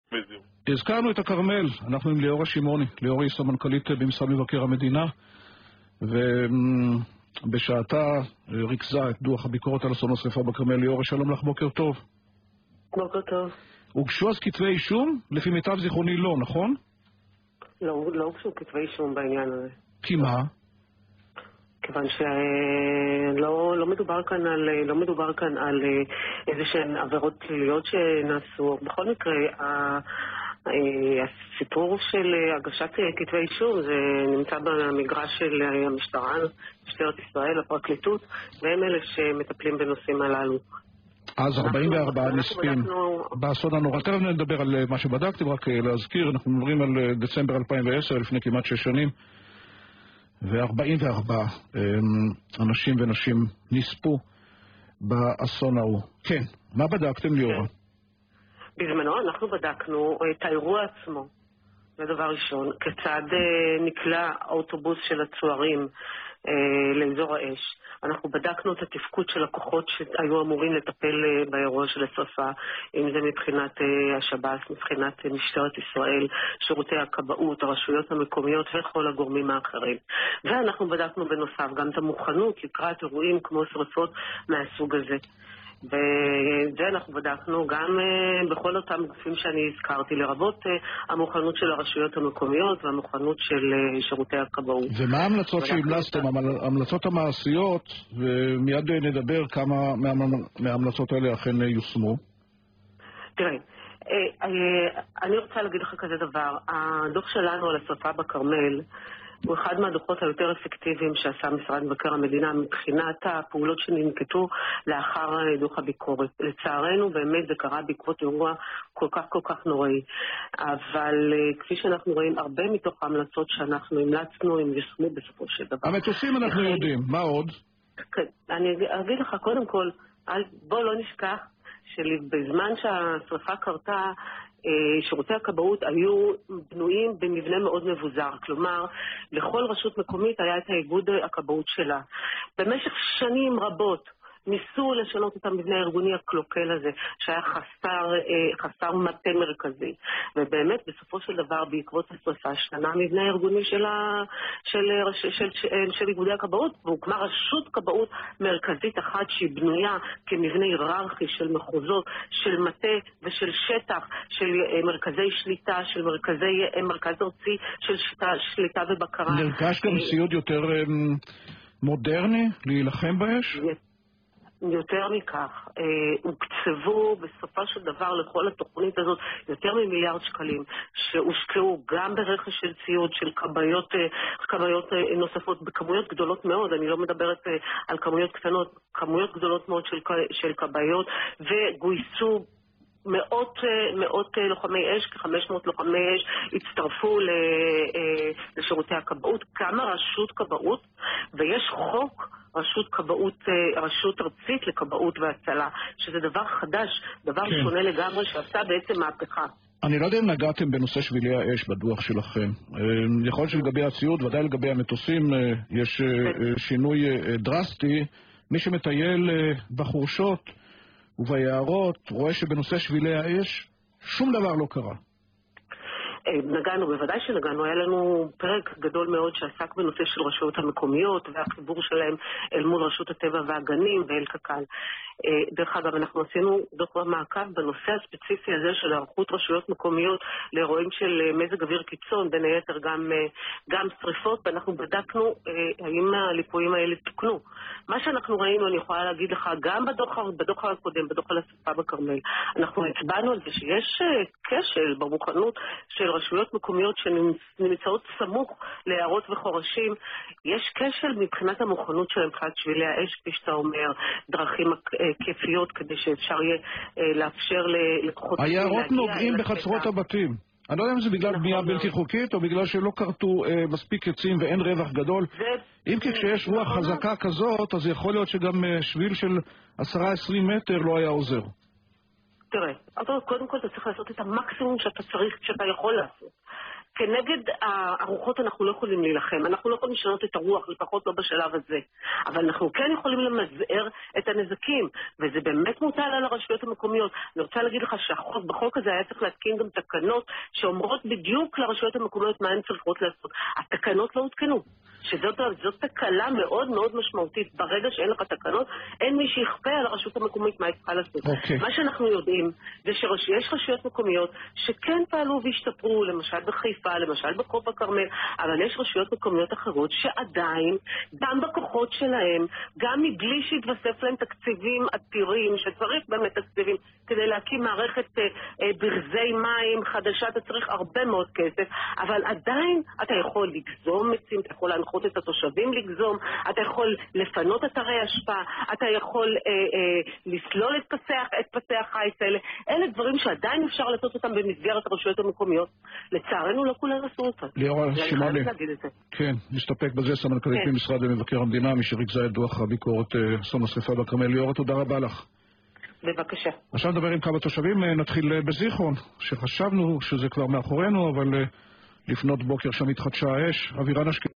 בדיוק. הזכרנו את הכרמל, אנחנו עם ליאורה שמעוני. ליאורה היא סמנכ"לית במשרד מבקר המדינה, ובשעתה ריכזה את דוח הביקורת על אסון השרפה בכרמל. ליאורה, שלום לך, בוקר טוב. בוקר טוב. הוגשו אז כתבי אישום? לפי מיטב זיכרוני לא, נכון? לא הוגשו כתבי אישום בעניין הזה. כי מה? כיוון שלא מדובר כאן על איזה שהן עבירות פליליות שנעשו. בכל מקרה, הסיפור של הגשת כתבי אישום זה נמצא במגרש של המשטרה, משטרת ישראל, הפרקליטות, והם אלה שמטפלים בנושאים הללו. אז 44 נספים באסון הנורא. תכף נדבר על מה שבדקתם, רק להזכיר, אנחנו מדברים על דצמבר 2010, לפני כמעט 6 שנים, ו44 אנשים ונשים נספו באסון ההוא. כן, מה בדקתם, ליאורה? בזמנו אנחנו בדקנו את האירוע עצמו, זה דבר ראשון, כיצד נקלע האוטובוס של הצוערים לאזור האש. אנחנו בדקנו את התפקוד של הכוחות שהיו אמורים לטפל באירוע של השרפה, אם זה מבחינת השב"ס, מבחינת משטרת ישראל, שירותי הכבאות, הרשויות המקומיות וכל הגורמים האחרים. ואנחנו בדקנו בנוסף גם את המוכנות לקראת אירועים כמו שרפות מהסוג הזה. וזה אנחנו בדקנו גם בכל אותם גופים שאני הזכרתי, לרבות המוכנות של הרשויות המקומיות והמוכנות של שירותי הכבאות. ומה ההמלצות שהמלצתם, המלצות המעשיות, ומיד נדבר כמה מההמלצות האלה אכן יושמו? תראה, אני רוצה להגיד לך כזה דבר, הדוח שלנו על השרפה בכרמל הוא אחד מהדוחות היותר אפקטיביים שעשה משרד מבקר המדינה מבחינת הפעולות שננקטו לאחר דוח הביקורת. לצערנו באמת זה קרה בעקבות אירוע כל כך נוראי. אבל כפי שאנחנו רואים, הרבה מתוך ההמלצות שאנחנו המלצנו הם יושמו בסופו של דבר. המטוסים אנחנו יודעים, מה עוד? כן, אני אגיד לך קודם כל, בוא לא נשכח שבזמן שהשרפה קרתה, שירותי הכבאות היו בנויים במבנה מאוד מבוזר, כלומר לכל רשות מקומית היה את האיגוד הכבאות שלה. במשך שנים רבות ניסו לשנות את המבנה הארגוני הקלוקל הזה, שהיה חסר מטה מרכזי. ובאמת, בסופו של דבר, בעקבות השרפה, השתנה המבנה הארגוני של איגודי הכבאות, והוקמה רשות כבאות מרכזית אחת שהיא בנויה כמבנה היררכי של מחוזות, של מטה ושל שטח, של מרכזי שליטה, של מרכז ארצי של שליטה ובקרה. נרכש גם ציוד יותר מודרני להילחם באש? יותר מכך, הוקצבו בסופו של דבר לכל התוכנית הזאת יותר ממיליארד שקלים שהושקעו גם ברכש של ציוד, של כבאיות נוספות בכמויות גדולות מאוד, אני לא מדברת על כמויות קטנות, כמויות גדולות מאוד של כבאיות, וגויסו מאות לוחמי אש, כ-500 לוחמי אש הצטרפו לשירותי הכבאות, כמה רשות כבאות, ויש חוק רשות ארצית לכבאות והצלה, שזה דבר חדש, דבר שונה לגמרי, שעשה בעצם מהפכה. אני לא יודע אם נגעתם בנושא שבילי האש בדוח שלכם. יכול להיות שלגבי הציוד, ודאי לגבי המטוסים, יש שינוי דרסטי. מי שמטייל בחורשות וביערות רואה שבנושא שבילי האש שום דבר לא קרה. נגענו, בוודאי שנגענו, היה לנו פרק גדול מאוד שעסק בנושא של רשויות המקומיות והחיבור שלהם אל מול רשות הטבע והגנים ואל קק"ל. דרך אגב, אנחנו עשינו דוח מעקב בנושא הספציפי הזה של היערכות רשויות מקומיות לאירועים של מזג אוויר קיצון, בין היתר גם שריפות, ואנחנו בדקנו האם הליקויים האלה תוקנו. מה שאנחנו ראינו, אני יכולה להגיד לך, גם בדוח הקודם, בדוח על השרפה בכרמל, אנחנו הצבענו על זה שיש כשל במוכנות של רשויות מקומיות שנמצאות סמוך ליערות וחורשים. יש כשל מבחינת המוכנות שלהם, מבחינת שבילי האש, כפי שאתה אומר, דרכים כיפיות כדי שאפשר יהיה לאפשר לכוחות... היערות נוגעים בחצרות הבתים. אני לא יודע אם זה בגלל בנייה בלתי חוקית או בגלל שלא קרתו מספיק עצים ואין רווח גדול. אם כי כשיש רוח חזקה כזאת, אז יכול להיות שגם שביל של 10-20 מטר לא היה עוזר. תראה, קודם כל אתה צריך לעשות את המקסימום שאתה יכול לעשות. כנגד הרוחות אנחנו לא יכולים להילחם, אנחנו לא יכולים לשנות את הרוח, לפחות לא בשלב הזה. אבל אנחנו כן יכולים למזער את הנזקים, וזה באמת מוטל על הרשויות המקומיות. אני רוצה להגיד לך שבחוק הזה היה צריך להתקין גם תקנות שאומרות בדיוק לרשויות המקומיות מה הן צריכות לעשות. התקנות לא הותקנו. שזאת תקלה מאוד מאוד משמעותית. ברגע שאין לך תקנות, אין מי שיכפה על הרשות המקומית מה היא צריכה לעשות. מה שאנחנו יודעים זה שיש רשויות מקומיות שכן פעלו והשתפרו, למשל בחיפה, למשל בחוף הכרמל, אבל יש רשויות מקומיות אחרות שעדיין, גם בכוחות שלהם, גם מבלי שהתווסף להם תקציבים עתירים, שצריך באמת תקציבים כדי להקים מערכת ברזי מים חדשה, אתה צריך הרבה מאוד כסף, אבל עדיין אתה יכול לגזום עצים, אתה יכול להנחות את התושבים לגזום, אתה יכול לפנות אתרי השפעה, אתה יכול לסלול את פסי החיץ האלה. אלה דברים שעדיין אפשר לעשות אותם במסגרת הרשויות המקומיות. לצערנו לא כולם עשו אותם. ליאורה שמעוני. כן, נסתפק בזה. סמנכ"לית במשרד מבקר המדינה, מי שריכזה את דוח הביקורת אסון השרפה בכרמל. ליאורה, תודה רבה לך. בבקשה. עכשיו נדבר עם כמה תושבים. נתחיל בזיכרון, שחשבנו שזה כבר מאחורינו, אבל לפנות בוקר שם התחדשה האש. אבירן אשכנזי.